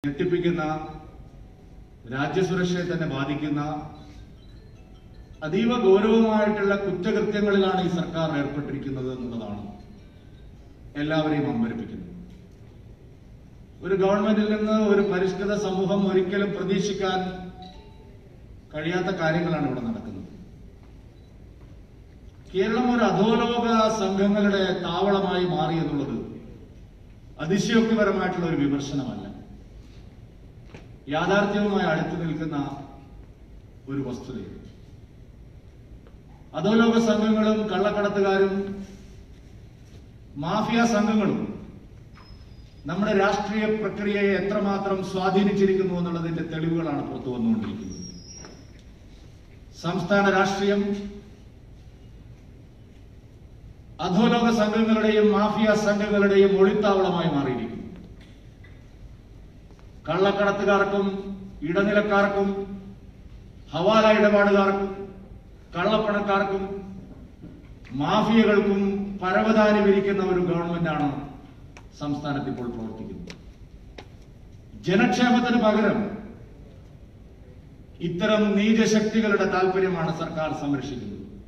ഞെട്ടിപ്പിക്കുന്ന രാജ്യസുരക്ഷയെ തന്നെ ബാധിക്കുന്ന അതീവ ഗൗരവമായിട്ടുള്ള കുറ്റകൃത്യങ്ങളിലാണ് ഈ സർക്കാർ ഏർപ്പെട്ടിരിക്കുന്നത് എന്നുള്ളതാണ് എല്ലാവരെയും അമ്പരപ്പിക്കുന്നത്. ഒരു ഗവൺമെന്റിൽ നിന്ന് ഒരു പരിഷ്കൃത സമൂഹം ഒരിക്കലും പ്രതീക്ഷിക്കാൻ കഴിയാത്ത കാര്യങ്ങളാണ് ഇവിടെ നടക്കുന്നത്. കേരളം ഒരു അധോലോക സംഘങ്ങളുടെ താവളമായി മാറി എന്നുള്ളത് അതിശയോക്തിപരമായിട്ടുള്ള ഒരു വിമർശനമല്ല, യാഥാർത്ഥ്യവുമായി അടുത്തു നിൽക്കുന്ന ഒരു വസ്തുതയാണ്. അധോലോക സംഘങ്ങളും കള്ളക്കടത്തുകാരും മാഫിയ സംഘങ്ങളും നമ്മുടെ രാഷ്ട്രീയ പ്രക്രിയയെ എത്രമാത്രം സ്വാധീനിച്ചിരിക്കുന്നു എന്നുള്ളതിന്റെ തെളിവുകളാണ് പുറത്തു വന്നുകൊണ്ടിരിക്കുന്നത്. സംസ്ഥാന രാഷ്ട്രീയം അധോലോക സംഘങ്ങളുടെയും മാഫിയ സംഘങ്ങളുടെയും ഒളിത്താവളമായി മാറിയിരിക്കുന്നു. കള്ളക്കടത്തുകാർക്കും ഇടനിലക്കാർക്കും ഹവാല ഇടപാടുകാർക്കും കള്ളപ്പണക്കാർക്കും മാഫിയകൾക്കും പരവതാനി വിരിക്കുന്ന ഒരു ഗവൺമെന്റാണ് സംസ്ഥാനത്ത് ഇപ്പോൾ പ്രവർത്തിക്കുന്നത്. ജനക്ഷേമത്തിന് പകരം ഇത്തരം നീചശക്തികളുടെ താല്പര്യമാണ് സർക്കാർ സംരക്ഷിക്കുന്നത്.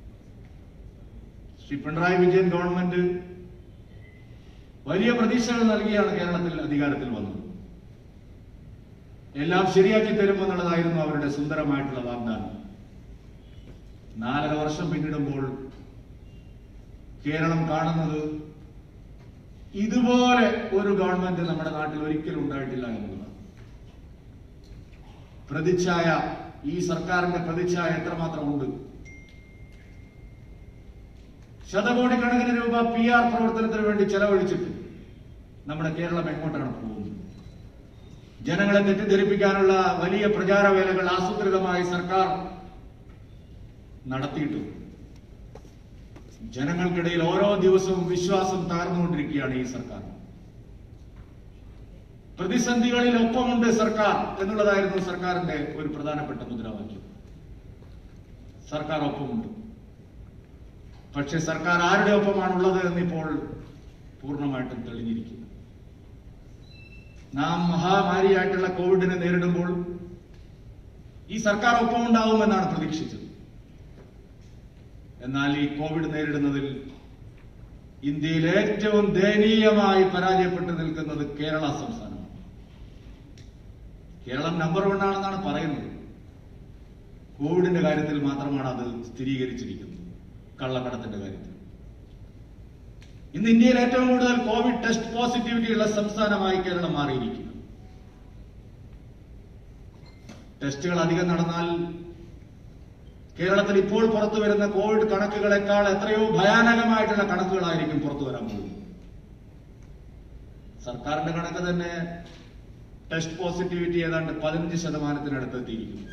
ശ്രീ പിണറായി വിജയൻ ഗവൺമെന്റ് വലിയ പ്രതീക്ഷകൾ നൽകിയാണ് കേരളത്തിൽ അധികാരത്തിൽ വന്നത്. എല്ലാം ശരിയാക്കി തരുമെന്നുള്ളതായിരുന്നു അവരുടെ സുന്ദരമായിട്ടുള്ള വാഗ്ദാനം. 4.5 വർഷം പിന്നിടുമ്പോൾ കേരളം കാണുന്നത് ഇതുപോലെ ഒരു ഗവൺമെന്റ് നമ്മുടെ നാട്ടിൽ ഒരിക്കലും ഉണ്ടായിട്ടില്ല എന്നുള്ളതാണ്. പ്രതിച്ഛായ, ഈ സർക്കാരിന്റെ പ്രതിച്ഛായ എത്രമാത്രം ഉണ്ട്? ശതകോടിക്കണക്കിന് രൂപ PR പ്രവർത്തനത്തിന് വേണ്ടി ചെലവഴിച്ചിട്ട് നമ്മുടെ കേരളം എങ്ങോട്ടാണ് പോകുന്നത്? ജനങ്ങളെ തെറ്റിദ്ധരിപ്പിക്കാനുള്ള വലിയ പ്രചാരവേലകൾ ആസൂത്രിതമായി സർക്കാർ നടത്തിയിട്ടും ജനങ്ങൾക്കിടയിൽ ഓരോ ദിവസവും വിശ്വാസം തകർന്നുകൊണ്ടിരിക്കുകയാണ് ഈ സർക്കാർ. പ്രതിസന്ധികളിൽ ഒപ്പമുണ്ട് സർക്കാർ എന്നുള്ളതായിരുന്നു സർക്കാരിന്റെ ഒരു പ്രധാനപ്പെട്ട മുദ്രാവാക്യം. സർക്കാർ ഒപ്പമുണ്ട്. പക്ഷെ സർക്കാർ ആരുടെ ഒപ്പമാണുള്ളത് എന്നിപ്പോൾ പൂർണ്ണമായിട്ടും തെളിഞ്ഞിരിക്കുന്നു. നാം മഹാമാരിയായിട്ടുള്ള കോവിഡിനെ നേരിടുമ്പോൾ ഈ സർക്കാർ ഒപ്പമുണ്ടാവുമെന്നാണ് പ്രതീക്ഷിച്ചത്. എന്നാൽ ഈ കോവിഡ് നേരിടുന്നതിൽ ഇന്ത്യയിൽ ഏറ്റവും ദയനീയമായി പരാജയപ്പെട്ടു നിൽക്കുന്നത് കേരള സംസ്ഥാനമാണ്. കേരളം നമ്പർ 1 ആണെന്നാണ് പറയുന്നത്. കോവിഡിന്റെ കാര്യത്തിൽ മാത്രമാണ് അത് സ്ഥിരീകരിച്ചിരിക്കുന്നത്. കള്ളക്കടത്തിന്റെ കാര്യത്തിൽ ഇന്ന് ഇന്ത്യയിൽ ഏറ്റവും കൂടുതൽ കോവിഡ് ടെസ്റ്റ് പോസിറ്റിവിറ്റി ഉള്ള സംസ്ഥാനമായി കേരളം മാറിയിരിക്കുന്നു. ടെസ്റ്റുകൾ അധികം നടന്നാൽ കേരളത്തിൽ ഇപ്പോൾ പുറത്തു വരുന്ന കോവിഡ് കണക്കുകളെക്കാൾ എത്രയോ ഭയാനകമായിട്ടുള്ള കണക്കുകളായിരിക്കും പുറത്തു വരാൻ പോകുന്നത്. സർക്കാരിന്റെ കണക്ക് തന്നെ ടെസ്റ്റ് പോസിറ്റിവിറ്റി ഏതാണ്ട് 15% എത്തിയിരിക്കുന്നു.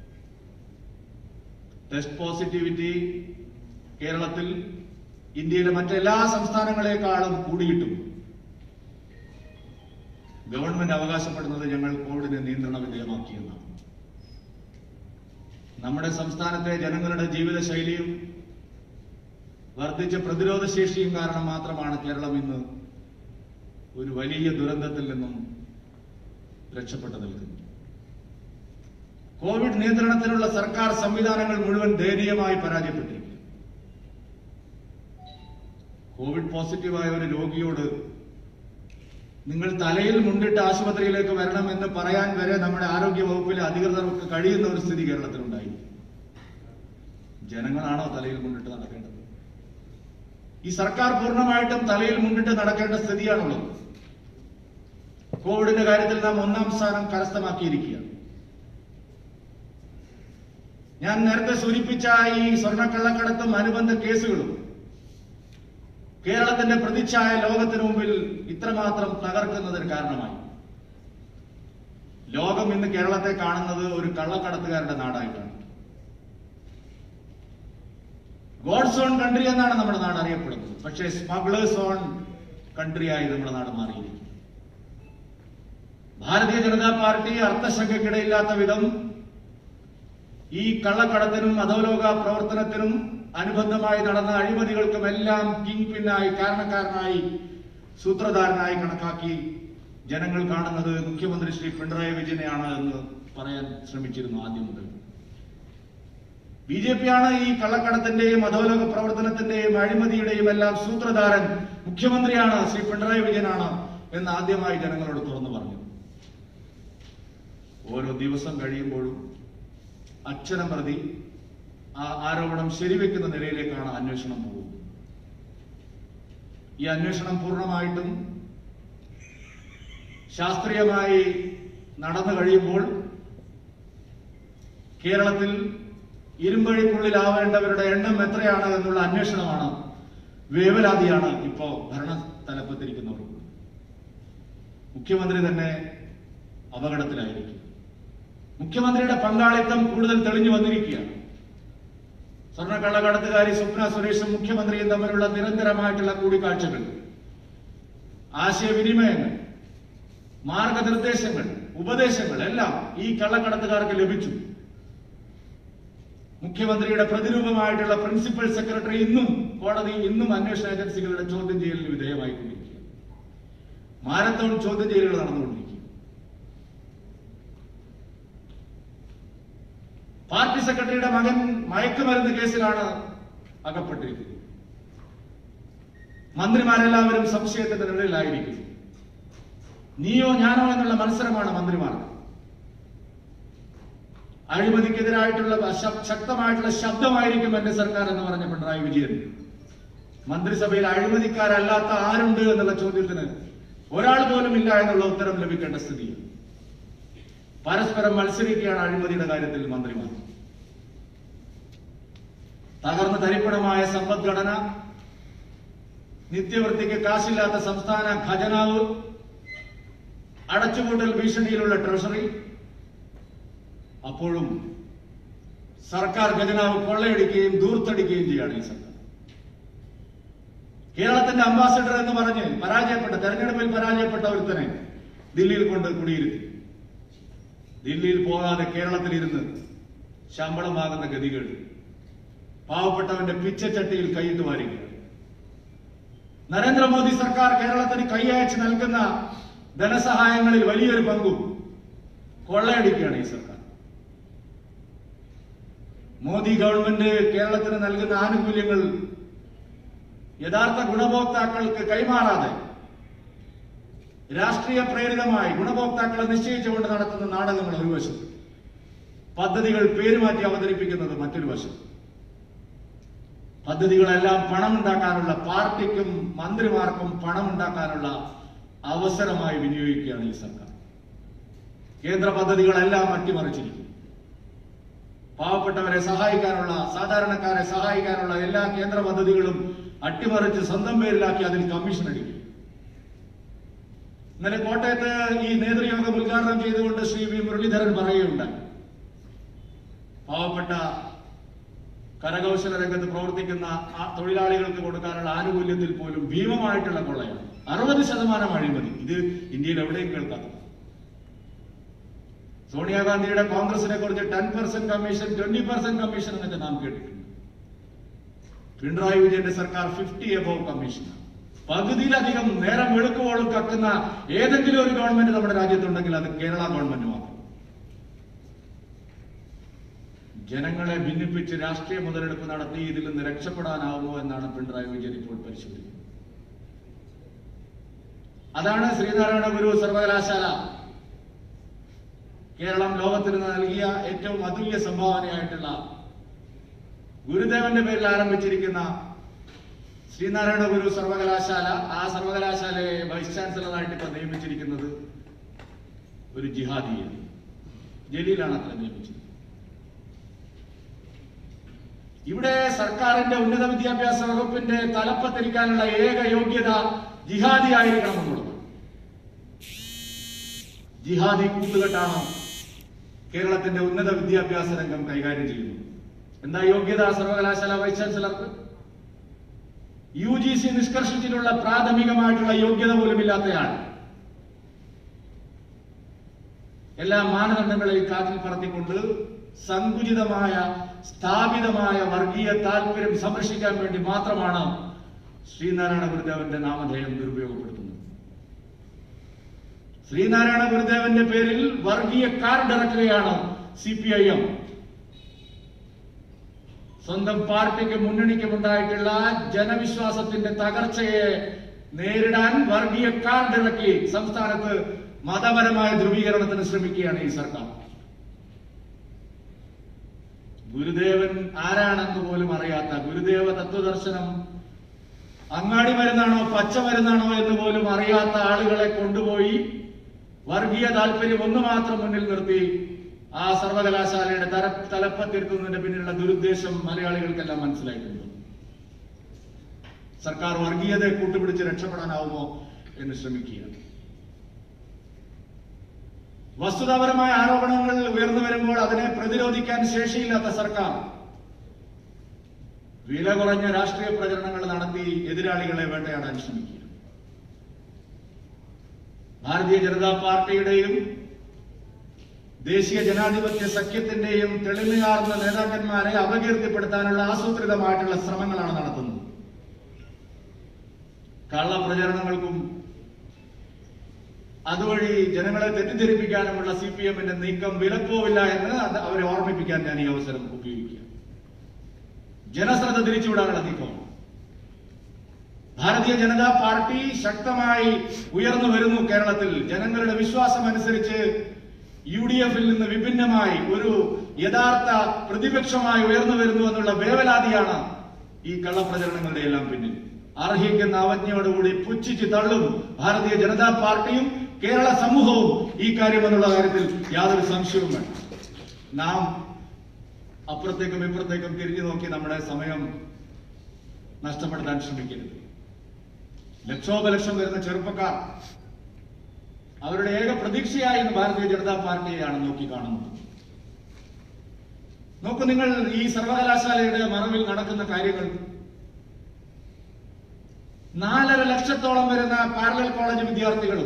ടെസ്റ്റ് പോസിറ്റിവിറ്റി കേരളത്തിൽ ഇന്ത്യയിലെ മറ്റെല്ലാ സംസ്ഥാനങ്ങളെക്കാളും കൂടിയിട്ടും ഗവൺമെന്റ് അവകാശപ്പെടുന്നത് ഞങ്ങൾ കോവിഡിനെ നിയന്ത്രണ വിധേയമാക്കിയെന്നാണ്. നമ്മുടെ സംസ്ഥാനത്തെ ജനങ്ങളുടെ ജീവിതശൈലിയും വർദ്ധിച്ച പ്രതിരോധ ശേഷിയും കാരണം മാത്രമാണ് കേരളം ഇന്ന് ഒരു വലിയ ദുരന്തത്തിൽ നിന്നും രക്ഷപ്പെട്ടു നിൽക്കുന്നത്. കോവിഡ് നിയന്ത്രണത്തിനുള്ള സർക്കാർ സംവിധാനങ്ങൾ മുഴുവൻ ദയനീയമായി പരാജയപ്പെട്ടിരിക്കുന്നു. കോവിഡ് പോസിറ്റീവായ ഒരു രോഗിയോട് നിങ്ങൾ തലയിൽ മുണ്ടിട്ട് ആശുപത്രിയിലേക്ക് വരണമെന്ന് പറയാൻ വരെ നമ്മുടെ ആരോഗ്യ വകുപ്പിലെ അധികൃതർക്ക് കഴിയുന്ന ഒരു സ്ഥിതി കേരളത്തിലുണ്ടായി. ജനങ്ങളാണോ തലയിൽ മുണ്ടിട്ട് നടക്കേണ്ടത്? ഈ സർക്കാർ പൂർണ്ണമായിട്ടും തലയിൽ മുണ്ടിട്ട് നടക്കേണ്ട സ്ഥിതിയാണുള്ളത്. കോവിഡിന്റെ കാര്യത്തിൽ നാം 1ാം സ്ഥാനം കരസ്ഥമാക്കിയിരിക്കുകയാണ്. ഞാൻ നേരത്തെ സൂചിപ്പിച്ച ഈ സ്വർണ്ണക്കള്ളക്കടത്തും അനുബന്ധ കേസുകളും കേരളത്തിന്റെ പ്രതിച്ഛായ ലോകത്തിന് മുമ്പിൽ ഇത്രമാത്രം തകർക്കുന്നതിന് കാരണമായി. ലോകം ഇന്ന് കേരളത്തെ കാണുന്നത് ഒരു കള്ളക്കടത്തുകാരുടെ നാടായിട്ടാണ്. ഗോഡ്സ് ഓൺ കൺട്രി എന്നാണ് നമ്മുടെ നാട് അറിയപ്പെടുന്നത്. പക്ഷേ സ്മഗ്ലേഴ്സ് ഓൺ കൺട്രിയായി നമ്മുടെ നാട് മാറിയിരിക്കുന്നു. ഭാരതീയ ജനതാ പാർട്ടി അർത്ഥശങ്കയ്ക്കിടയില്ലാത്ത വിധം ഈ കള്ളക്കടത്തിനും അധോലോക പ്രവർത്തനത്തിനും അനുബന്ധമായി നടന്ന അഴിമതികൾക്കുമെല്ലാം കിങ് പിന്നായി, കാരണക്കാരനായി, സൂത്രധാരനായി കണക്കാക്കി ജനങ്ങൾ കാണുന്നത് മുഖ്യമന്ത്രി ശ്രീ പിണറായി വിജയനെയാണ് എന്ന് പറയാൻ ശ്രമിച്ചിരുന്നു ആദ്യം മുതൽ. BJP ആണ് ഈ കള്ളക്കടത്തിന്റെയും അധോലോക പ്രവർത്തനത്തിന്റെയും അഴിമതിയുടെയും എല്ലാം സൂത്രധാരൻ മുഖ്യമന്ത്രിയാണ് ശ്രീ പിണറായി വിജയനാണ് എന്ന് ആദ്യമായി ജനങ്ങളോട് തുറന്നു പറഞ്ഞു. ഓരോ ദിവസം കഴിയുമ്പോഴും അക്ഷരം പ്രതി ആ ആരോപണം ശരിവെക്കുന്ന നിലയിലേക്കാണ് അന്വേഷണം പോകുന്നത്. ഈ അന്വേഷണം പൂർണ്ണമായിട്ടും ശാസ്ത്രീയമായി നടന്നു കഴിയുമ്പോൾ കേരളത്തിൽ ഇരുമ്പഴിക്കുള്ളിലാവേണ്ടവരുടെ എണ്ണം എത്രയാണ് എന്നുള്ള അന്വേഷണമാണ്, വേവലാതിയാണ് ഇപ്പോ ഭരണ തലപ്പത്തിരിക്കുന്നവർ. മുഖ്യമന്ത്രി തന്നെ അപകടത്തിലായിരിക്കും. മുഖ്യമന്ത്രിയുടെ പങ്കാളിത്തം കൂടുതൽ തെളിഞ്ഞു വന്നിരിക്കുകയാണ്. സ്വർണ്ണക്കള്ളക്കടത്തുകാരി സ്വപ്ന സുരേഷും മുഖ്യമന്ത്രിയും തമ്മിലുള്ള നിരന്തരമായിട്ടുള്ള കൂടിക്കാഴ്ചകൾ, ആശയവിനിമയങ്ങൾ, മാർഗനിർദ്ദേശങ്ങൾ, ഉപദേശങ്ങൾ എല്ലാം ഈ കള്ളക്കടത്തുകാർക്ക് ലഭിച്ചു. മുഖ്യമന്ത്രിയുടെ പ്രതിരൂപമായിട്ടുള്ള പ്രിൻസിപ്പൽ സെക്രട്ടറി കോടതി ഇന്നും അന്വേഷണ ഏജൻസികളുടെ ചോദ്യം ചെയ്യലിന് വിധേയമായിക്കൊണ്ടിരിക്കുക. മാരത്തോൺ ചോദ്യം ചെയ്യലുകൾ നടന്നുകൊണ്ടിരിക്കുക. പാർട്ടി സെക്രട്ടറിയുടെ മകൻ മയക്കുമരുന്ന് കേസിലാണ് അകപ്പെട്ടിരിക്കുന്നത്. മന്ത്രിമാരെല്ലാവരും സംശയത്തിന്റെ നിഴലിലായിരിക്കുന്നു. നീയോ ഞാനോ എന്നുള്ള മത്സരമാണ് മന്ത്രിമാർക്ക്. അഴിമതിക്കെതിരായിട്ടുള്ള ശക്തമായിട്ടുള്ള ശബ്ദമായിരിക്കും എന്റെ സർക്കാർ എന്ന് പറഞ്ഞ പിണറായി വിജയൻ മന്ത്രിസഭയിൽ അഴിമതിക്കാരല്ലാത്ത ആരുണ്ട് എന്നുള്ള ചോദ്യത്തിന് ഒരാൾ പോലും ഇല്ല എന്നുള്ള ഉത്തരം ലഭിക്കേണ്ട സ്ഥിതിയാണ്. പരസ്പരം മത്സരിക്കുകയാണ് അഴിമതിയുടെ കാര്യത്തിൽ മന്ത്രിമാർ. തകർന്ന് തരിപ്പണമായ സമ്പദ്ഘടന, നിത്യവൃത്തിക്ക് കാശില്ലാത്ത സംസ്ഥാന ഖജനാവ്, അടച്ചുപൂട്ടൽ ഭീഷണിയിലുള്ള ട്രഷറി, അപ്പോഴും സർക്കാർ ഖജനാവ് കൊള്ളയടിക്കുകയും ദൂർത്തടിക്കുകയും ചെയ്യാണ് ഈ സർക്കാർ. കേരളത്തിന്റെ അംബാസിഡർ എന്ന് പറഞ്ഞ് തെരഞ്ഞെടുപ്പിൽ പരാജയപ്പെട്ട ഒരുത്തനെ ദില്ലിയിൽ കൊണ്ട് കുടിയിരുത്തി. ദില്ലിയിൽ പോകാതെ കേരളത്തിലിരുന്ന് ശമ്പളം വാങ്ങുന്ന ഗതികേട്, പാവപ്പെട്ടവന്റെ പിച്ചച്ചട്ടിയിൽ കൈയിട്ട് വാരിക്കുക. നരേന്ദ്രമോദി സർക്കാർ കേരളത്തിന് കൈയയച്ച് നൽകുന്ന ധനസഹായങ്ങളിൽ വലിയൊരു പങ്കും കൊള്ളയടിക്കുകയാണ് ഈ സർക്കാർ. മോദി ഗവൺമെന്റ് കേരളത്തിന് നൽകുന്ന ആനുകൂല്യങ്ങൾ യഥാർത്ഥ ഗുണഭോക്താക്കൾക്ക് കൈമാറാതെ രാഷ്ട്രീയ പ്രേരിതമായി ഗുണഭോക്താക്കളെ നിശ്ചയിച്ചുകൊണ്ട് നടത്തുന്ന നാടകങ്ങൾ ഒരു വശം, പദ്ധതികൾ പേരുമാറ്റി അവതരിപ്പിക്കുന്നത് മറ്റൊരു വശം. പദ്ധതികളെല്ലാം പണമുണ്ടാക്കാനുള്ള, പാർട്ടിക്കും മന്ത്രിമാർക്കും പണമുണ്ടാക്കാനുള്ള അവസരമായി വിനിയോഗിക്കുകയാണ് ഈ സർക്കാർ. കേന്ദ്ര പദ്ധതികളെല്ലാം അട്ടിമറിച്ചിരിക്കും. പാവപ്പെട്ടവരെ സഹായിക്കാനുള്ള, സാധാരണക്കാരെ സഹായിക്കാനുള്ള എല്ലാ കേന്ദ്ര പദ്ധതികളും അട്ടിമറിച്ച് സ്വന്തം പേരിലാക്കി അതിൽ കമ്മീഷൻ അടിക്കും. ഇന്നലെ കോട്ടയത്ത് ഈ നേതൃയോഗം ഉദ്ഘാടനം ചെയ്തുകൊണ്ട് ശ്രീ വി മുരളീധരൻ പറയുകയുണ്ടായി, പാവപ്പെട്ട കരകൗശല രംഗത്ത് പ്രവർത്തിക്കുന്ന തൊഴിലാളികൾക്ക് കൊടുക്കാനുള്ള ആനുകൂല്യത്തിൽ പോലും ഭീമമായിട്ടുള്ള കൊള്ളയാണ്. 60% അഴിമതി. ഇത് ഇന്ത്യയിൽ എവിടെയും കേൾക്കാത്തത്. സോണിയാഗാന്ധിയുടെ കോൺഗ്രസിനെ കുറിച്ച് 10% കമ്മീഷൻ, 20% കമ്മീഷൻ എന്നൊക്കെ നാം കേട്ടിട്ടുണ്ട്. പിണറായി വിജയന്റെ സർക്കാർ 50 above കമ്മീഷനാണ്. പകുതിയിലധികം നേരം വെളുക്കുവോളം കക്കുന്ന ഏതെങ്കിലും ഒരു ഗവൺമെന്റ് നമ്മുടെ രാജ്യത്തുണ്ടെങ്കിൽ അത് കേരള ഗവൺമെന്റ് മാത്രം. ജനങ്ങളെ ഭിന്നിപ്പിച്ച് രാഷ്ട്രീയ മുതലെടുപ്പ് നടത്തി ഇതിൽ നിന്ന് രക്ഷപ്പെടാനാവുമോ എന്നാണ് പിണറായി വിജയൻ ഇപ്പോൾ പരിശോധിക്കുന്നത്. അതാണ് ശ്രീനാരായണ ഗുരു സർവകലാശാല കേരളം ലോകത്തിന് നൽകിയ ഏറ്റവും അതുല്യ സംഭാവനയായിട്ടുള്ള ഗുരുദേവന്റെ പേരിൽ ആരംഭിച്ചിരിക്കുന്ന ശ്രീനാരായണ ഗുരു സർവകലാശാല. ആ സർവകലാശാലയെ വൈസ് ചാൻസലറായിട്ട് ഇപ്പൊ നിയമിച്ചിരിക്കുന്നത് ഒരു ജിഹാദിയാണ്. ജലീലാണ് അത്ര നിയമിച്ചത്. ഇവിടെ സർക്കാരിന്റെ ഉന്നത വിദ്യാഭ്യാസ വകുപ്പിന്റെ തലപ്പത്തിരിക്കാനുള്ള ഏക യോഗ്യത ജിഹാദി ആയിരിക്കണം എന്നുള്ളത്. ജിഹാദി കൂട്ടുകെട്ടാണ് കേരളത്തിന്റെ ഉന്നത വിദ്യാഭ്യാസ രംഗം കൈകാര്യം ചെയ്യുന്നത്. എന്താ യോഗ്യത സർവകലാശാല വൈസ് ചാൻസലർക്ക്? UGC നിഷ്കർഷിച്ചിട്ടുള്ള പ്രാഥമികമായിട്ടുള്ള യോഗ്യത പോലും ഇല്ലാത്തയാൾ. എല്ലാ മാനദണ്ഡങ്ങളെയും കാറ്റിൽ പറത്തിക്കൊണ്ട് സങ്കുചിതമായ സ്ഥാപിതമായ വർഗീയ താല്പര്യം സംരക്ഷിക്കാൻ വേണ്ടി മാത്രമാണ് ശ്രീനാരായണ ഗുരുദേവന്റെ നാമധേയം ദുരുപയോഗപ്പെടുത്തുന്നത്. ശ്രീനാരായണ ഗുരുദേവന്റെ പേരിൽ വർഗീയ കാർഡ് ഇറക്കുകയാണ് CPIM. സ്വന്തം പാർട്ടിക്ക് മുന്നണിക്കുമുണ്ടായിട്ടുള്ള ജനവിശ്വാസത്തിന്റെ തകർച്ചയെ നേരിടാൻ വർഗീയ കാർഡ് ഇറക്കി സംസ്ഥാനത്ത് മതപരമായ ധ്രുവീകരണത്തിന് ശ്രമിക്കുകയാണ് ഈ സർക്കാർ. ഗുരുദേവൻ ആരാണെന്ന് പോലും അറിയാത്ത, ഗുരുദേവ തത്വദർശനം അങ്ങാടി മരുന്നാണോ പച്ച മരുന്നാണോ എന്ന് പോലും അറിയാത്ത ആളുകളെ കൊണ്ടുപോയി വർഗീയ താല്പര്യം ഒന്ന് മാത്രം മുന്നിൽ നിർത്തി ആ സർവകലാശാലയുടെ തലപ്പത്തിരുത്തുന്നതിന്റെ പിന്നിലുള്ള ദുരുദ്ദേശം മലയാളികൾക്കെല്ലാം മനസ്സിലായിട്ടുണ്ട്. സർക്കാർ വർഗീയതയെ കൂട്ടുപിടിച്ച് രക്ഷപ്പെടാനാവുമോ എന്ന് ശ്രമിക്കുകയാണ്. വസ്തുതാപരമായ ആരോപണങ്ങൾ ഉയർന്നു വരുമ്പോൾ അതിനെ പ്രതിരോധിക്കാൻ ശേഷിയില്ലാത്ത സർക്കാർ വില കുറഞ്ഞ രാഷ്ട്രീയ പ്രചരണങ്ങൾ നടത്തി എതിരാളികളെ വേട്ടയാടാൻ ശ്രമിക്കുക. ഭാരതീയ ജനതാ പാർട്ടിയുടെയും ദേശീയ ജനാധിപത്യ സഖ്യത്തിന്റെയും തെളിമയാർന്ന നേതാക്കന്മാരെ അപകീർത്തിപ്പെടുത്താനുള്ള ആസൂത്രിതമായിട്ടുള്ള ശ്രമങ്ങളാണ് നടത്തുന്നത്. കള്ളപ്രചരണങ്ങൾക്കും അതുവഴി ജനങ്ങളെ തെറ്റിദ്ധരിപ്പിക്കാനുമുള്ള CPMന്റെ നീക്കം വിലപ്പോവില്ല എന്ന് അവരെ ഓർമ്മിപ്പിക്കാൻ ഞാൻ ഈ അവസരം ഉപയോഗിക്കുക. ജനശ്രദ്ധ തിരിച്ചുവിടാനുള്ള നീക്കമാണ്. ഭാരതീയ ജനതാ പാർട്ടി ശക്തമായി ഉയർന്നു വരുന്നു കേരളത്തിൽ. ജനങ്ങളുടെ വിശ്വാസം അനുസരിച്ച് UDFൽ നിന്ന് വിഭിന്നമായി ഒരു യഥാർത്ഥ പ്രതിപക്ഷമായി ഉയർന്നു വരുന്നു എന്നുള്ള വേവലാതിയാണ് ഈ കള്ളപ്രചരണങ്ങളുടെ എല്ലാം പിന്നിൽ. അർഹിക്കുന്ന അവജ്ഞയോടുകൂടി പുച്ഛിച്ച് തള്ളും ഭാരതീയ ജനതാ പാർട്ടിയും കേരള സമൂഹവും ഈ കാര്യം എന്നുള്ള കാര്യത്തിൽ യാതൊരു സംശയവും വേണ്ട. നാം അപ്പുറത്തേക്കും ഇപ്പുറത്തേക്കും തിരിഞ്ഞു നോക്കി നമ്മുടെ സമയം നഷ്ടപ്പെടുത്താൻ ശ്രമിക്കരുത്. ലക്ഷോപലക്ഷം വരുന്ന ചെറുപ്പക്കാർ അവരുടെ ഏക പ്രതീക്ഷയായി ഇന്ന് ഭാരതീയ ജനതാ പാർട്ടിയെയാണ് നോക്കിക്കാണുന്നത്. നോക്കൂ, നിങ്ങൾ ഈ സർവകലാശാലയുടെ മറവിൽ നടക്കുന്ന കാര്യങ്ങൾ. 4.5 ലക്ഷത്തോളം വരുന്ന പാരലൽ കോളേജ് വിദ്യാർത്ഥികളും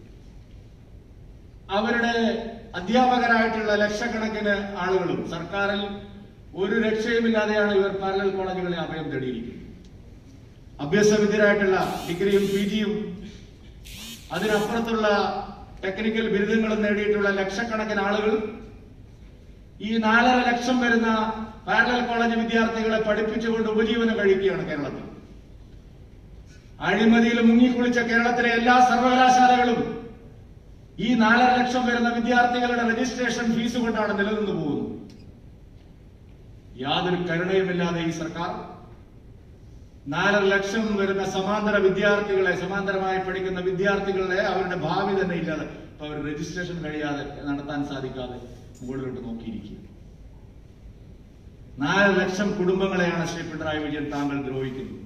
അവരുടെ അധ്യാപകരായിട്ടുള്ള ലക്ഷക്കണക്കിന് ആളുകളും സർക്കാരിൽ ഒരു രക്ഷയുമില്ലാതെയാണ് ഇവർ പാരലൽ കോളേജുകളെ അഭയം തേടിയിരിക്കുന്നത്. അഭ്യാസവിദ്യരായിട്ടുള്ള ഡിഗ്രിയും PGയും അതിനപ്പുറത്തുള്ള ടെക്നിക്കൽ ബിരുദങ്ങളും നേടിയിട്ടുള്ള ലക്ഷക്കണക്കിന് ആളുകൾ ഈ 4.5 ലക്ഷം വരുന്ന പാരലൽ കോളേജ് വിദ്യാർത്ഥികളെ പഠിപ്പിച്ചുകൊണ്ട് ഉപജീവനം കഴിക്കുകയാണ് കേരളത്തിൽ. അഴിമതിയിൽ മുങ്ങിക്കുളിച്ച കേരളത്തിലെ എല്ലാ സർവകലാശാലകളും ഈ 4.5 ലക്ഷം വരുന്ന വിദ്യാർത്ഥികളുടെ രജിസ്ട്രേഷൻ ഫീസ് കൊണ്ടാണ് നിലനിന്നു പോകുന്നത്. യാതൊരു കരുണയുമില്ലാതെ ഈ സർക്കാർ 4.5 ലക്ഷം വരുന്ന സമാന്തര വിദ്യാർത്ഥികളെ, സമാന്തരമായി പഠിക്കുന്ന വിദ്യാർത്ഥികളെ അവരുടെ ഭാവി തന്നെ ഇല്ലാതെ, ഇപ്പൊ അവർ രജിസ്ട്രേഷൻ കഴിയാതെ നടത്താൻ സാധിക്കാതെ മുകളിലോട്ട് നോക്കിയിരിക്കുക. 4 ലക്ഷം കുടുംബങ്ങളെയാണ് ശ്രീ പിണറായി വിജയൻ താങ്കൾ ദ്രോഹിക്കുന്നത്.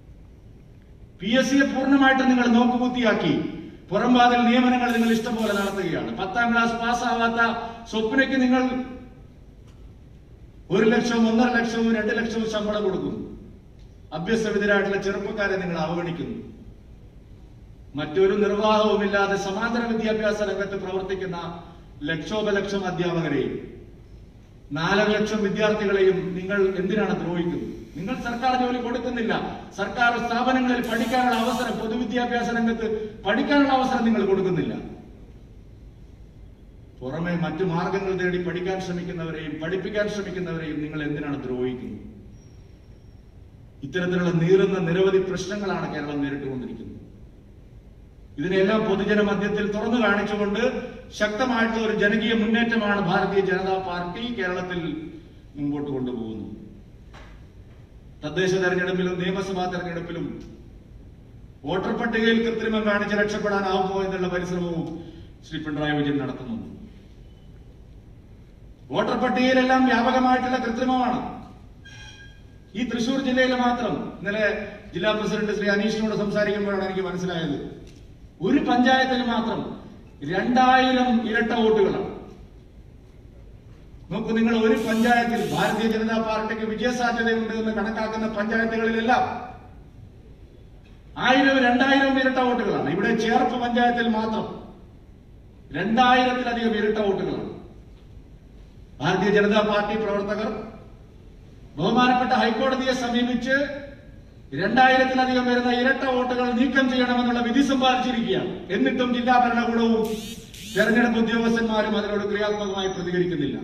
PSCയെ പൂർണ്ണമായിട്ട് നിങ്ങൾ നോക്കുകുത്തിയാക്കി. പുറംവാതിൽ നിയമനങ്ങൾ നിങ്ങൾ ഇഷ്ടംപോലെ നടത്തുകയാണ്. 10ാം ക്ലാസ് പാസ്സാവാത്ത സ്വപ്നയ്ക്ക് നിങ്ങൾ 1 ലക്ഷവും 1.5 ലക്ഷവും 2 ലക്ഷവും ശമ്പളം കൊടുക്കുന്നു. അഭ്യസ്തവിദ്യരായിട്ടുള്ള ചെറുപ്പക്കാരെ നിങ്ങൾ അവഗണിക്കുന്നു. മറ്റൊരു നിർവാഹവുമില്ലാതെ സമാന്തര വിദ്യാഭ്യാസ രംഗത്ത് പ്രവർത്തിക്കുന്ന ലക്ഷോപലക്ഷം അധ്യാപകരെയും 4.5 ലക്ഷം വിദ്യാർത്ഥികളെയും നിങ്ങൾ എന്തിനാണ് ദ്രോഹിക്കുന്നത്? നിങ്ങൾ സർക്കാർ ജോലി കൊടുക്കുന്നില്ല. സർക്കാർ സ്ഥാപനങ്ങളിൽ പഠിക്കാനുള്ള അവസരം, പൊതുവിദ്യാഭ്യാസ രംഗത്ത് പഠിക്കാനുള്ള അവസരം നിങ്ങൾ കൊടുക്കുന്നില്ല. പുറമെ മറ്റു മാർഗങ്ങൾ തേടി പഠിക്കാൻ ശ്രമിക്കുന്നവരെയും പഠിപ്പിക്കാൻ ശ്രമിക്കുന്നവരെയും നിങ്ങൾ എന്തിനാണ് ദ്രോഹിക്കുന്നത്? ഇത്തരത്തിലുള്ള നീറുന്ന നിരവധി പ്രശ്നങ്ങളാണ് കേരളം നേരിട്ടുകൊണ്ടിരിക്കുന്നത്. ഇതിനെല്ലാം പൊതുജന മധ്യത്തിൽ തുറന്നു കാണിച്ചുകൊണ്ട് ശക്തമായിട്ടുള്ള ഒരു ജനകീയ മുന്നേറ്റമാണ് ഭാരതീയ ജനതാ പാർട്ടി കേരളത്തിൽ മുമ്പോട്ട് കൊണ്ടുപോകുന്നത്. തദ്ദേശ തെരഞ്ഞെടുപ്പിലും നിയമസഭാ തെരഞ്ഞെടുപ്പിലും വോട്ടർ പട്ടികയിൽ കൃത്രിമം കാണിച്ച് രക്ഷപ്പെടാനാവുമോ എന്നുള്ള പരിശ്രമവും ശ്രീ പിണറായി വിജയൻ നടത്തുന്നുണ്ട്. വോട്ടർ പട്ടികയിലെല്ലാം വ്യാപകമായിട്ടുള്ള കൃത്രിമമാണ്. ഈ തൃശൂർ ജില്ലയിൽ മാത്രം ഇന്നലെ ജില്ലാ പ്രസിഡന്റ് ശ്രീ അനീഷിനോട് സംസാരിക്കുമ്പോഴാണ് എനിക്ക് മനസ്സിലായത്, ഒരു പഞ്ചായത്തിൽ മാത്രം 2000 ഇരട്ട വോട്ടുകളാണ്. നോക്കൂ, നിങ്ങൾ ഒരു പഞ്ചായത്തിൽ ഭാരതീയ ജനതാ പാർട്ടിക്ക് വിജയസാധ്യതയുണ്ട് എന്ന് കണക്കാക്കുന്ന പഞ്ചായത്തുകളിലെല്ലാം 1000, 2000 ഇരട്ട വോട്ടുകളാണ്. ഇവിടെ ചേർപ്പ് പഞ്ചായത്തിൽ മാത്രം 2000-ലധികം ഇരട്ട വോട്ടുകളാണ്. ഭാരതീയ ജനതാ പാർട്ടി പ്രവർത്തകർ ബഹുമാനപ്പെട്ട ഹൈക്കോടതിയെ സമീപിച്ച് 2000-ലധികം വരുന്ന ഇരട്ട വോട്ടുകൾ നീക്കം ചെയ്യണമെന്നുള്ള വിധി സമ്പാദിച്ചിരിക്കുകയാണ്. എന്നിട്ടും ജില്ലാ ഭരണകൂടവും തെരഞ്ഞെടുപ്പ് ഉദ്യോഗസ്ഥന്മാരും അതിനോട് ക്രിയാത്മകമായി പ്രതികരിക്കുന്നില്ല.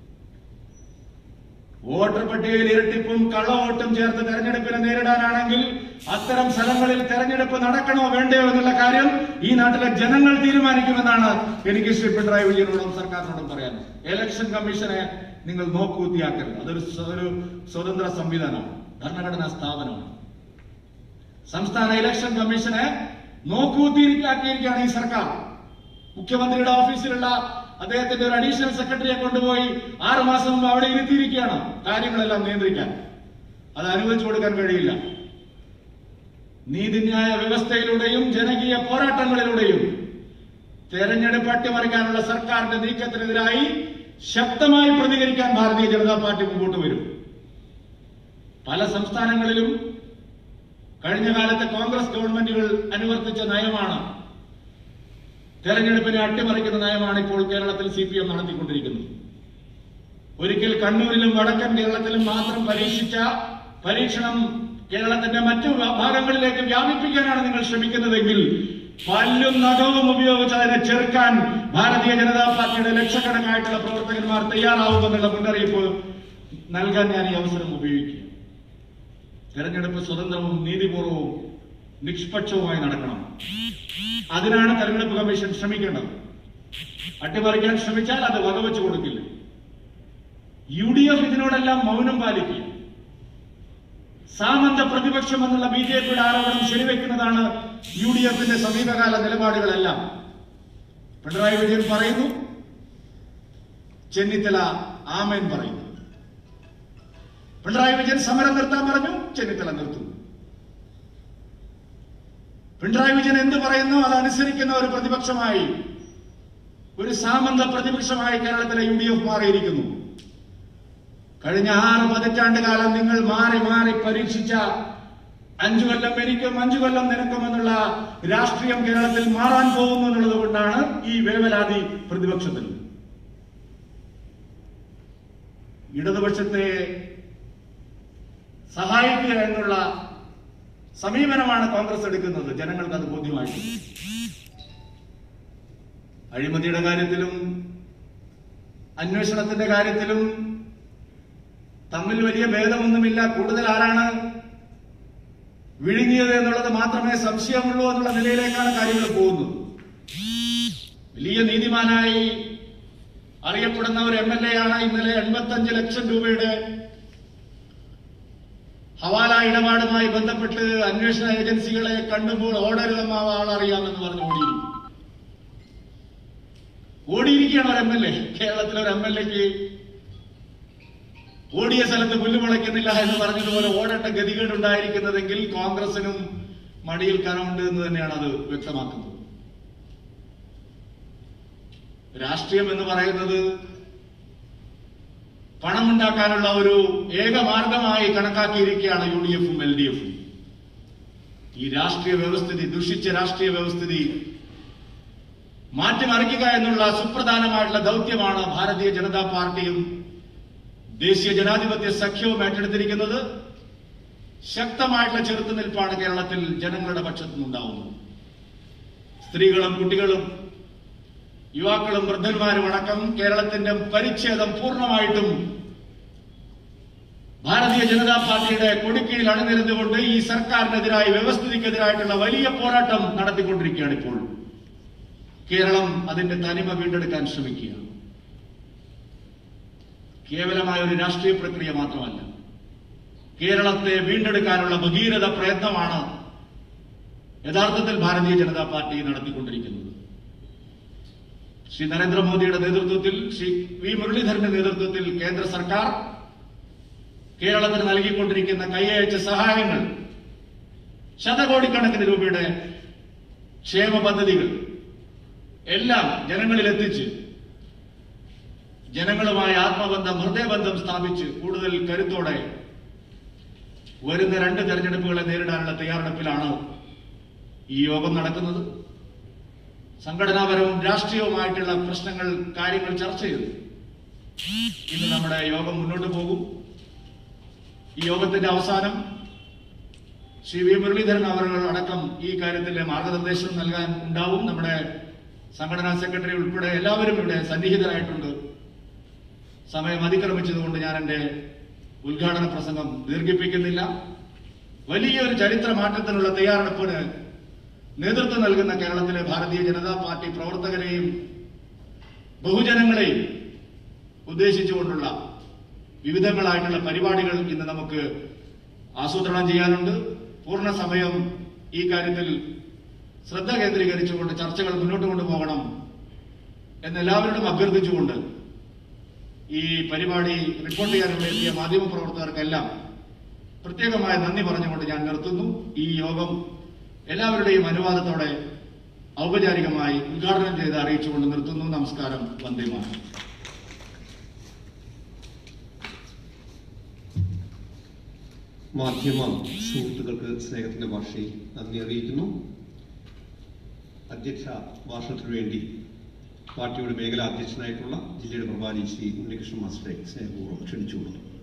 വോട്ടർ പട്ടികയിൽ ഇരട്ടിപ്പും കള്ളവോട്ടും ചേർത്ത് തെരഞ്ഞെടുപ്പിനെ നേരിടാനാണെങ്കിൽ അത്തരം സ്ഥലങ്ങളിൽ തെരഞ്ഞെടുപ്പ് നടക്കണോ വേണ്ടയോ എന്നുള്ള കാര്യം ഈ നാട്ടിലെ ജനങ്ങൾ തീരുമാനിക്കുമെന്നാണ് എനിക്ക് ശ്രീ പിണറായി വിജയനോടും സർക്കാരിനോടും പറയാൻ. ഇലക്ഷൻ കമ്മീഷനെ നിങ്ങൾ നോക്കുകുത്തിയാക്കരുത്. അതൊരു സ്വതന്ത്ര സംവിധാനമാണ്, ഭരണഘടനാ സ്ഥാപനമാണ്. സംസ്ഥാന ഇലക്ഷൻ കമ്മീഷനെ നോക്കുകുത്തിയാക്കിയിരിക്കുകയാണ് ഈ സർക്കാർ. മുഖ്യമന്ത്രിയുടെ ഓഫീസിലുള്ള അദ്ദേഹത്തിന്റെ ഒരു അഡീഷണൽ സെക്രട്ടറിയെ കൊണ്ടുപോയി 6 മാസം മുമ്പ് അവിടെ ഇരുത്തിയിരിക്കുകയാണ് കാര്യങ്ങളെല്ലാം നിയന്ത്രിക്കാൻ. അത് അനുവദിച്ചു കൊടുക്കാൻ കഴിയില്ല. നീതിന്യായ വ്യവസ്ഥയിലൂടെയും ജനകീയ പോരാട്ടങ്ങളിലൂടെയും തെരഞ്ഞെടുപ്പ് അട്ടിമറിക്കാനുള്ള സർക്കാരിന്റെ നീക്കത്തിനെതിരായി ശക്തമായി പ്രതികരിക്കാൻ ഭാരതീയ ജനതാ പാർട്ടി മുമ്പോട്ട് വരും. പല സംസ്ഥാനങ്ങളിലും കഴിഞ്ഞ കാലത്തെ കോൺഗ്രസ് ഗവൺമെന്റുകൾ അനുവർത്തിച്ച നയമാണ്, തെരഞ്ഞെടുപ്പിനെ അട്ടിമറിക്കുന്ന നയമാണ് ഇപ്പോൾ കേരളത്തിൽ CPM നടത്തിക്കൊണ്ടിരിക്കുന്നത്. ഒരിക്കൽ കണ്ണൂരിലും വടക്കൻ കേരളത്തിലും മാത്രം പരീക്ഷിച്ച പരീക്ഷണം കേരളത്തിന്റെ മറ്റു ഭാഗങ്ങളിലേക്ക് വ്യാപിപ്പിക്കാനാണ് നിങ്ങൾ ശ്രമിക്കുന്നതെങ്കിൽ പല്ലും നഖവും ഉപയോഗിച്ച് അതിനെ ചെറുക്കാൻ ഭാരതീയ ജനതാ പാർട്ടിയുടെ ലക്ഷക്കണക്കായിട്ടുള്ള പ്രവർത്തകന്മാർ തയ്യാറാവുമെന്നുള്ള മുന്നറിയിപ്പ് നൽകാൻ ഞാൻ ഈ അവസരം ഉപയോഗിക്കുക. തെരഞ്ഞെടുപ്പ് സ്വതന്ത്രവും നീതിപൂർവവും നിഷ്പക്ഷവുമായി നടക്കണം. അതിനാണ് തെരഞ്ഞെടുപ്പ് കമ്മീഷൻ ശ്രമിക്കേണ്ടത്. അട്ടിമറിക്കാൻ ശ്രമിച്ചാൽ അത് വകവെച്ചു കൊടുക്കില്ല. UDF ഇതിനോടെല്ലാം മൗനം പാലിക്കുക. സാമന്ത പ്രതിപക്ഷം എന്നുള്ള BJPയുടെ ആരോപണം ശരിവെക്കുന്നതാണ് UDFന്റെ സമീപകാല നിലപാടുകളെല്ലാം. പിണറായി വിജയൻ പറയുന്നു, ചെന്നിത്തല ആമേൻ പറയുന്നു. പിണറായി വിജയൻ സമരം നിർത്താൻ പറഞ്ഞു, ചെന്നിത്തല നിർത്തുന്നു. പിണറായി വിജയൻ എന്ത് പറയുന്നു അതനുസരിക്കുന്ന ഒരു പ്രതിപക്ഷമായി, ഒരു സാമന്ത പ്രതിപക്ഷമായി കേരളത്തിലെ UDF മാറിയിരിക്കുന്നു. കഴിഞ്ഞ 6 പതിറ്റാണ്ട് കാലം നിങ്ങൾ മാറി മാറി പരീക്ഷിച്ച 5 കൊല്ലം എനിക്കും 5 കൊല്ലം നിനക്കുമെന്നുള്ള രാഷ്ട്രീയം കേരളത്തിൽ മാറാൻ പോകുന്നു എന്നുള്ളത് കൊണ്ടാണ് ഈ വേവലാതി പ്രതിപക്ഷത്തിൽ. ഇടതുപക്ഷത്തെ സഹായിക്കുക എന്നുള്ള സമീപനമാണ് കോൺഗ്രസ് എടുക്കുന്നത്. ജനങ്ങൾക്ക് അത് ബോധ്യമായിട്ട് അഴിമതിയുടെ കാര്യത്തിലും അന്വേഷണത്തിന്റെ കാര്യത്തിലും തമ്മിൽ വലിയ ഭേദമൊന്നുമില്ല. കൂടുതൽ ആരാണ് വിഴുങ്ങിയത് എന്നുള്ളത് മാത്രമേ സംശയമുള്ളൂ എന്നുള്ള നിലയിലേക്കാണ് കാര്യങ്ങൾ പോകുന്നത്. വലിയ നീതിമാനായി അറിയപ്പെടുന്ന ഒരു MLA ആണ് ഇന്നലെ 85 ലക്ഷം രൂപയുടെ ഹവാല ഇടപാടുമായി ബന്ധപ്പെട്ട് അന്വേഷണ ഏജൻസികളെ കണ്ടുമ്പോൾ ഓടരുതെന്ന് ആളറിയാമെന്ന് പറഞ്ഞ് ഓടിയിരിക്കുകയാണ് ഒരു MLA. കേരളത്തിലെ ഒരു MLAക്ക് ഓടിയ സ്ഥലത്ത് പുല്ല് മുളയ്ക്കുന്നില്ല എന്ന് പറഞ്ഞതുപോലെ ഓടേണ്ട ഗതികേടുണ്ടായിരിക്കുന്നതെങ്കിൽ കോൺഗ്രസിനും മടിയിൽ കനമുണ്ട് എന്ന് തന്നെയാണ് അത് വ്യക്തമാക്കുന്നത്. രാഷ്ട്രീയം എന്ന് പറയുന്നത് പണമുണ്ടാക്കാനുള്ള ഒരു ഏക മാർഗമായി കണക്കാക്കിയിരിക്കുകയാണ് UDFും LDFും. ഈ രാഷ്ട്രീയ വ്യവസ്ഥിതി, ദുഷിച്ച രാഷ്ട്രീയ വ്യവസ്ഥിതി മാറ്റിമറിക്കുക എന്നുള്ള സുപ്രധാനമായിട്ടുള്ള ദൗത്യമാണ് ഭാരതീയ ജനതാ പാർട്ടിയും ദേശീയ ജനാധിപത്യ സഖ്യവും ഏറ്റെടുത്തിരിക്കുന്നത്. ശക്തമായിട്ടുള്ള ചെറുത്തുനിൽപ്പാണ് കേരളത്തിൽ ജനങ്ങളുടെ പക്ഷത്തുനിന്നുണ്ടാവുന്നത്. സ്ത്രീകളും കുട്ടികളും യുവാക്കളും വൃദ്ധന്മാരും അടക്കം കേരളത്തിന്റെ പരിച്ഛേദം പൂർണ്ണമായിട്ടും ഭാരതീയ ജനതാ പാർട്ടിയുടെ കൊടിക്കീഴിൽ അണിനിരന്നുകൊണ്ട് ഈ സർക്കാരിനെതിരായി, വ്യവസ്ഥിതിക്കെതിരായിട്ടുള്ള വലിയ പോരാട്ടം നടത്തിക്കൊണ്ടിരിക്കുകയാണ്. ഇപ്പോൾ കേരളം അതിന്റെ തനിമ വീണ്ടെടുക്കാൻ ശ്രമിക്കുകയാണ്. കേവലമായ ഒരു രാഷ്ട്രീയ പ്രക്രിയ മാത്രമല്ല, കേരളത്തെ വീണ്ടെടുക്കാനുള്ള ഭഗീരഥ പ്രയത്നമാണ് യഥാർത്ഥത്തിൽ ഭാരതീയ ജനതാ പാർട്ടി നടത്തിക്കൊണ്ടിരിക്കുന്നത്. ശ്രീ നരേന്ദ്രമോദിയുടെ നേതൃത്വത്തിൽ, ശ്രീ വി മുരളീധരന്റെ നേതൃത്വത്തിൽ കേന്ദ്ര സർക്കാർ കേരളത്തിന് നൽകിക്കൊണ്ടിരിക്കുന്ന കൈയയച്ച സഹായങ്ങൾ, ശതകോടിക്കണക്കിന് രൂപയുടെ ക്ഷേമ പദ്ധതികൾ എല്ലാം ജനങ്ങളിലെത്തിച്ച് ജനങ്ങളുമായി ആത്മബന്ധം, ഹൃദയബന്ധം സ്ഥാപിച്ച് കൂടുതൽ കരുത്തോടെ വരുന്ന 2 തെരഞ്ഞെടുപ്പുകളെ നേരിടാനുള്ള തയ്യാറെടുപ്പിലാണ് ഈ യോഗം നടക്കുന്നത്. സംഘടനാപരവും രാഷ്ട്രീയവുമായിട്ടുള്ള പ്രശ്നങ്ങൾ, കാര്യങ്ങൾ ചർച്ച ചെയ്തു ഇന്ന് നമ്മുടെ യോഗം മുന്നോട്ട് പോകും. ഈ യോഗത്തിന്റെ അവസാനം ശ്രീ വി മുരളീധരൻ അവർ അടക്കം ഈ കാര്യത്തിലെ മാർഗനിർദ്ദേശം നൽകാൻ ഉണ്ടാവും. നമ്മുടെ സംഘടനാ സെക്രട്ടറി ഉൾപ്പെടെ എല്ലാവരും ഇവിടെ സന്നിഹിതരായിട്ടുണ്ട്. സമയം അതിക്രമിച്ചതുകൊണ്ട് ഞാൻ എന്റെ ഉദ്ഘാടന പ്രസംഗം ദീർഘിപ്പിക്കുന്നില്ല. വലിയൊരു ചരിത്ര മാറ്റത്തിനുള്ള തയ്യാറെടുപ്പിന് നേതൃത്വം നൽകുന്ന കേരളത്തിലെ ഭാരതീയ ജനതാ പാർട്ടി പ്രവർത്തകരെയും ബഹുജനങ്ങളെയും ഉദ്ദേശിച്ചുകൊണ്ടുള്ള വിവിധങ്ങളായിട്ടുള്ള പരിപാടികൾ ഇന്ന് നമുക്ക് ആസൂത്രണം ചെയ്യാനുണ്ട്. പൂർണ്ണ സമയം ഈ കാര്യത്തിൽ ശ്രദ്ധ കേന്ദ്രീകരിച്ചുകൊണ്ട് ചർച്ചകൾ മുന്നോട്ട് കൊണ്ടുപോകണം എന്നെല്ലാവരോടും അഭ്യർത്ഥിച്ചുകൊണ്ട് ഈ പരിപാടി റിപ്പോർട്ട് ചെയ്യാനുള്ള എത്തിയ മാധ്യമപ്രവർത്തകർക്കെല്ലാം പ്രത്യേകമായ നന്ദി പറഞ്ഞുകൊണ്ട് ഞാൻ നിർത്തുന്നു. ഈ യോഗം എല്ലാവരുടെയും അനുവാദത്തോടെ ഔപചാരികമായി ഉദ്ഘാടനം ചെയ്ത് അറിയിച്ചുകൊണ്ട് നിർത്തുന്നു. നമസ്കാരം. വന്ദേ മാതരം. മാധ്യമ സുഹൃത്തുക്കൾക്ക് സ്നേഹത്തിന്റെ ഭാഷയിൽ നന്ദി അറിയിക്കുന്നു. അധ്യക്ഷ ഭാഷണത്തിനു വേണ്ടി പാർട്ടിയുടെ മേഖലാ അധ്യക്ഷനായിട്ടുള്ള ജില്ലയുടെ പ്രഭാരി ശ്രീ ഉണ്ണികൃഷ്ണൻ മാസ്റ്ററെ സ്നേഹപൂർവ്വം ക്ഷണിച്ചുകൊള്ളുന്നു.